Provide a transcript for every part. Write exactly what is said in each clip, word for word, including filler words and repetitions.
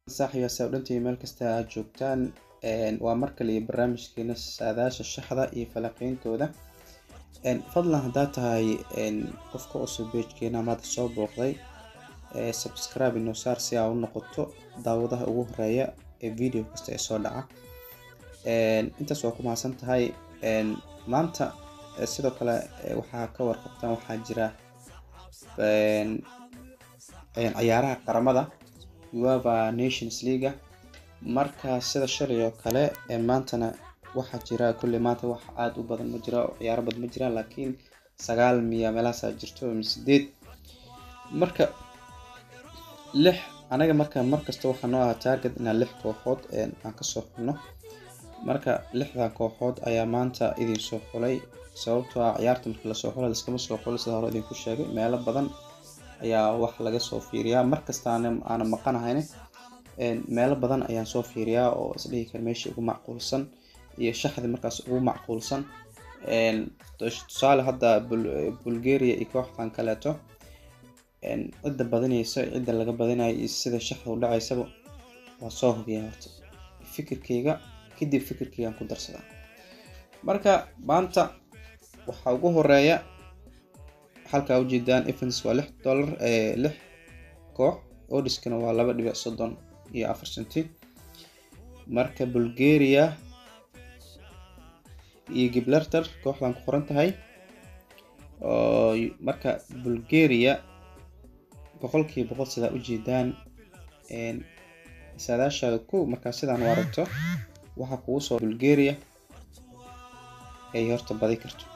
صاحي سودنتي meel kasta aad joogtaan een waa markale barnaamijkeena saadaasha shaxda iyo falaqeyntooda een fadlan hadaa tahay een qofka cusub page-keena ama soo booqday ee subscribe inoo saar si aad u noqoto daawadaha ugu horeeya ee video kasta ee soo dhaca een intaas waa ku mahadsan tahay een maanta sidoo kale waxaa ka warqabtaan waxaa jira een een ciyaaraha qaramada UEFA Nations League marka sida shalay oo kale ee maantana waxa jira kulli maanta wax aad u badan ma jira ciyaar badan ma jira laakiin sagaal miya meelahaas jirto sideed marka lix anaga marka markasta waxa noo ah target in lix kooxood ee aan ka soo xulno marka lixda kooxood ayaa maanta idin soo xulay sababtoo ah ciyaarta marka la soo xulo iskama soo xulo sida hore idin ku sheegay meelo badan ayaa wax laga soo fiiriyaa markasta aan maqanahay een meelo badan ayaan soo fiiriyaa oo isdhihi kar meeshii ugu macquulsan iyo shaxda markaas ugu macquulsan een tusaale hadda Bulgaria iyo kooxdan kaleeto een cid badanaysa cid laga badanayo sida shaxda u dhacaysa waa soo hubiyaa horta fikirkeyga kadib fikirkeyga ku darsadaa marka maanta waxa ugu horeeya halka u jeedaan Evans waa lix dollar ee lix koox odds-kana waa laba dhibic soddon iyo afar senti marka Bulgaria iyo Gibraltar kooxdan ku qoran tahay oo marka Bulgaria boqolkiiba boqol sida u jeedaan een saadaasha ku marka sidaan u aragto waxa kugu soo Bulgaria ay horta badi karto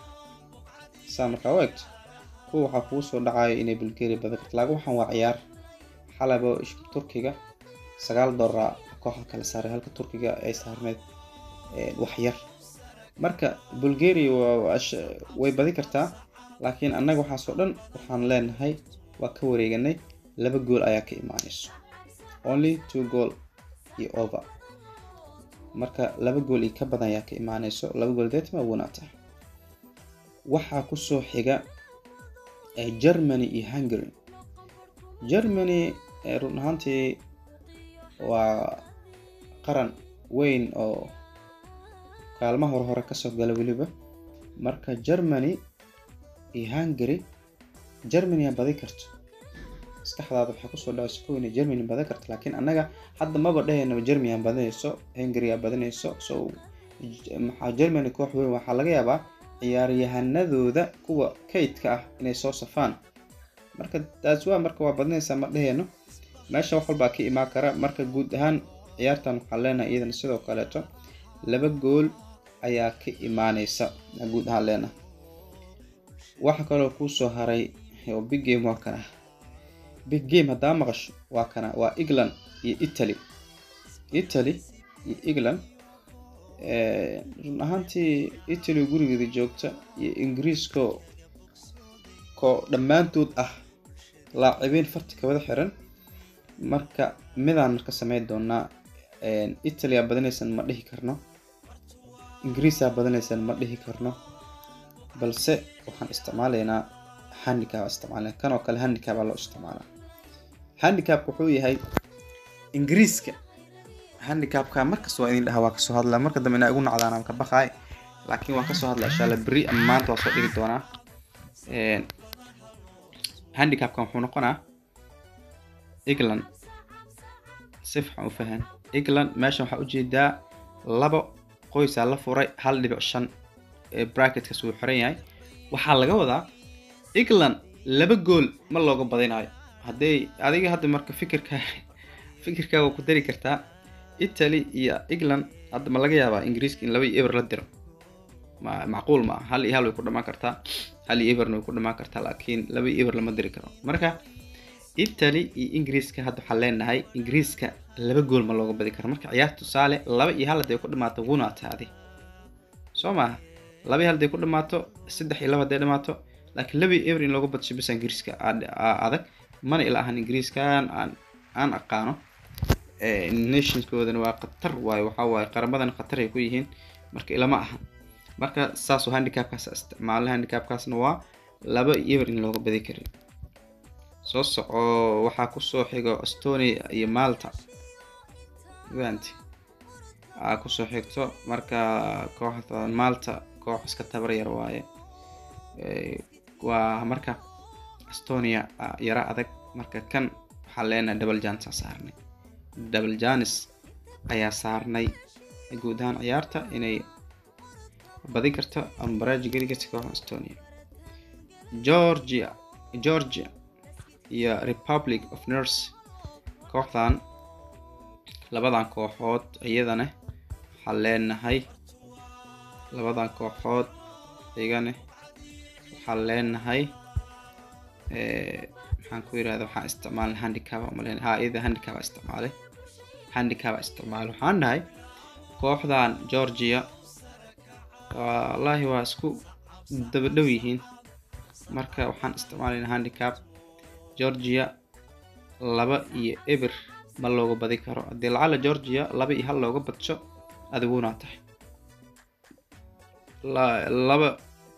saamka waqti ku waxa kugu soo dhacay inay Bulgaria badi karto laakiin waxaan waa ciyaar xalabo Turkiga sagaal dollar kooxda kala saaray halka Turkiga ay saarneed ee wax yar marka Bulgaria way badi kartaa laakiin anaga waxa soo dhan waxaan leenahay waa ka wareeganay laba gool ayaa ka imaanayso only two goal iyo over marka laba gool iyo ka badan ayaa ka imaanayso laba gool deet ma wanaagta waxa ku soo xiga ee Germany iyo Hungary Germany run ahaantii waa qaran weyn oo kaalmaha hore hore ka soo galay waliba marka Germany iyo Hungary Germany badi karto iskaxdaada waxa ku soo dhacay ku in Germany badi karto laakiin anaga hadda ma badheeyno Germany badinayso Hungary badinayso so maxaa Germany koox weyn waxa laga yaabaa ciyaaryahanadooda kuwa kaydka ah inay soo safaan marka taas waa marka waa badinaysa ma dhaheeno meesha wax walba ka imaan kara marka guud ahaan ciyaartan waxa leenahay iidan sidoo kale to laba gool ayaa ka imaanaysa guud ahaan leenahay waxa kale oo ku soo haray oo big game waa kana big game hada maqasho waa kana waa England iyo Italy Italy iyo England ee run ahaantii Italy gurigeeda joogta iyo Ingiriiska ko dhamaantood ah laacibiin farta ka wada xiran marka midaan marka sameey doona een Italy badanaysan ma dhihi karno Ingiriiska badanaysan ma dhihi karno balse waxaan isticmaaleynaa handicap isticmaalna kan oo kale handicap loo isticmaalaa handicap wuxuu yahay Ingiriiska handicap-ka markaas waa in dhaha waa ka soo hadla marka dambe inay ugu nacdaan ka baqay laakiin waan ka soo hadlaa insha Allah bari maanta waa soo dhigi doonaa een handicap-ka wuxuu noqonaa England sif u fahan England meesha waxa u jeedaa labo qoys la furay hal dhibic shan ee bracket ka soo xiran yahay waxa laga wadaa England laba gool ma looga badinayo haday adiga hadda marka fikirka fikirka ku dari kartaa Italy iyo England hadda ma laga yaabaa Ingiriiska in laba ever la diro ma macquul ma hal iyo hal way ku dhamaan kartaa hal iyo ever way ku dhamaan kartaa laakiin laba ever lama diri karo marka Italy iyo Ingiriiska hadda waxa leenahay Ingiriiska laba gool ma looga badi karo marka ciyaartu saale laba iyo hal haday ku dhamaato wuna taadi Soomaa laba iyo hal haday ku dhamaato saddex iyo laba haday dhamaato laakiin laba ever in looga badisho bis Ingiriiska adag mana ilaahan Ingiriiskan aan aan aqaano ee nationskoodana waa qatar waay waxa waay qaramadan qatar ay ku yihiin marka ilama aha marka saas oo handicap-kaas isticmaal handicap-kaasna waa laba ever in looga badi karo soo soco waxa ku soo xigo Estonia iyo Malta waanti aa ku soo xigto marka kooxda Malta koox iska tabar yar waaye ee waa marka Estonia yara adag marka kan waxaa leenahay double chance saarnay double chance ayaa saarnay guud ahaan ciyaarta inay badi karto ama baraaji geli karto kooxda Estonia Georgia Georgia iyo Republic of Nurse kooxdan labadan kooxood iyadana waxaa leenahay labadan kooxood iyagana waxaa leenahay ee maxaan ku yiraahdaa waxaan isticmaalnay handicap ama leen ha ida handicap isticmaalay handicap isticmaal waxaan dhahay kooxdan Georgia wallahi waa isku daba dhow yihiin marka waxaan isticmaalnay handicap Georgia laba iyo eber ma looga badi karo hadii lacala Georgia laba iyo hal looga badso adiguna tahay la laba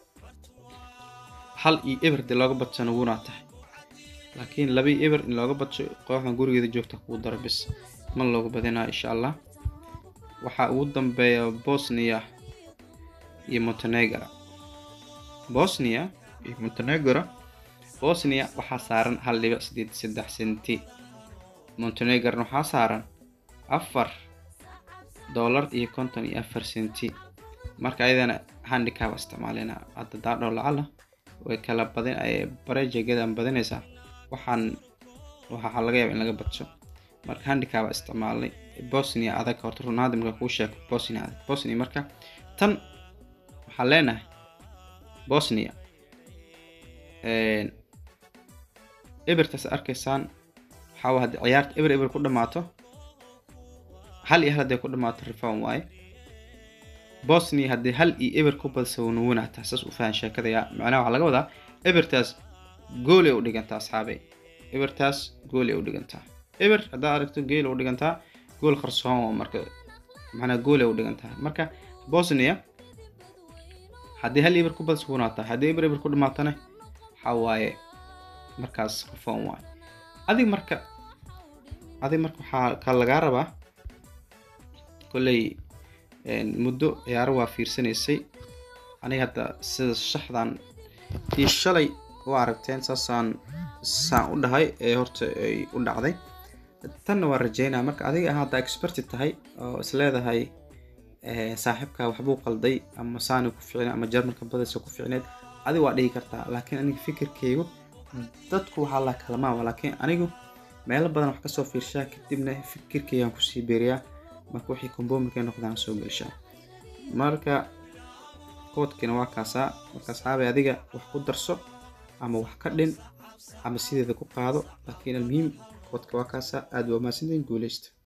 hal iyo eber de looga badsana wuna tahay laakiin laba iyo eber in looga badso kooxdan gurigeeda joogta ku darbis ma looga badinaa insha Allah waxa ugu dambeeya Bosnia iyo Montenegro Bosnia iyo Montenegro Bosnia waxaa saaran hal dhibic sideed saddex senti Montenegro waxaa saaran afar dollar iyo konton iyo afar senti marka ayadana handicap isticmaalina hadda daadho lacala way kala badin ay bareejeegadan badinaysa waxaan waxa laga yaabaa in laga badso marka handicap isticmaalay Bosnia adag horta runada marka ku sheeg Bosnia Bosnia marka tan waxa leenahay Bosnia ee ebertas arkaysaan waxa wada ciyaarta eber eber ku dhamaato hal iyo hal haday ku dhamaato reform way Bosnia hadii hal iyo eber ku badso wuna taasas u faham sheekada macnaha waxa laga wadaa ebertas gool ay u dhigantaa asxaabay ebertas gool ay u dhigantaa eber hadaa aragto gool u dhigantaa gool qarsoon marka macnaha gool ay u dhigantaa marka Bosnia hadii hal eber ku badso wuna taa hadii eber eber ku dhamaatana waxa waaye markaas reform way adig marka adig marka waxa ka laga rabaa kulay muddo ciyaar waa fiirsanaysay aniga hadda sida shaxdan tii shalay waa aragteen saasaan saan u dhahay ee horta ay u dhacday tan waa rajeynaa marka adiga hadda expert tahay oo isleedahay ee saaxiibka waxbuu qalday ama saani ku fiicnaa ama jarmalka badaysa ku fiicneed adiga waa dhigi kartaa laakiin aniga fikirkeygu dadku waxa la kalmaa laakiin anigu meel badan wax ka soo fiirshaa kadibna fikirkeygan ku sii beeriyaa marka wixii combo-markay noqdaan soo gashaa marka koodkina waa kaasa marka asxaabay adiga wax ku darso ama wax ka dhin ama sideeda ku qaado laakiin muhiim koodka waa kaasa aad waa maasintiin guuleysta